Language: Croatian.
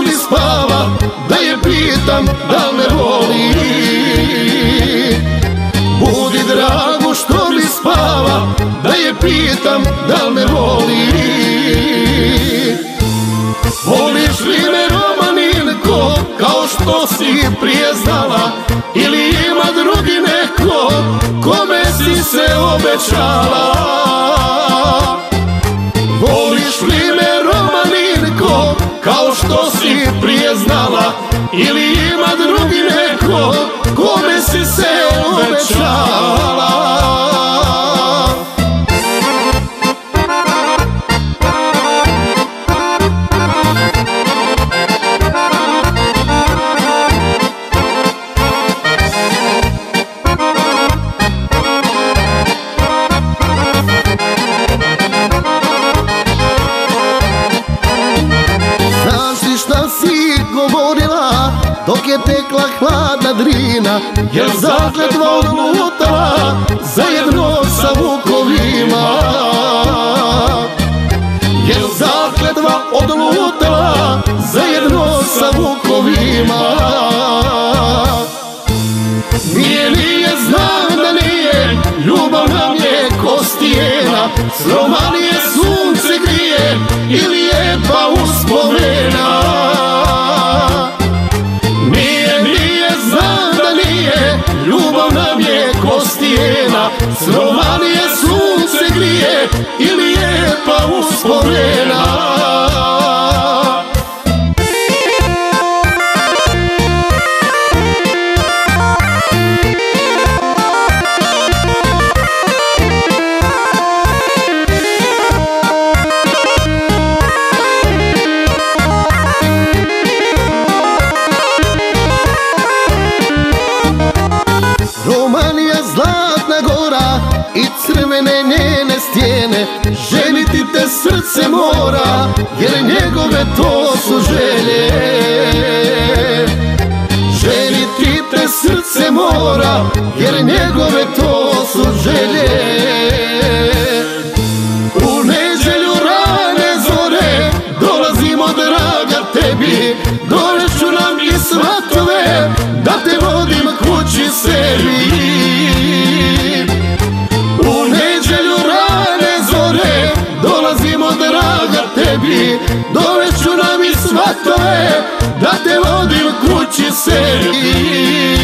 mi spava, da je pitam da me voli. Budi dragu što mi spava, da je pitam da me voli. Voliš li me Romaninko, kao što si prije znala, ili ima drugi neko kome si se obećala? Voliš li me Romaninko, kao što si prije znala, ili ima drugi neko kome si se obećala? Dok je tekla hladna Drina, jel zakletva odlutala zajedno sa vukovima? Jel zakletva odlutala zajedno sa vukovima? Nije, znam da nije, ljubav nam je ko stijena, s Romanije sunce grije i lijepa uspomena. Ljubav nam je ko stijena, s Romanije sunce grije i lijepa uspomena. Romanija zlatna gora i crvene njene stijene, ženiti te srce mora, jer njegove to su želje. Ženiti te srce mora, jer njegove to su želje. U nedjelju rane zore dolazimo draga tebi, doneću nam i svatove da te vodim kući sebi. U nedjelju rane zore dolazimo draga tebi, doneću nam i svatove da te vodim kući sebi.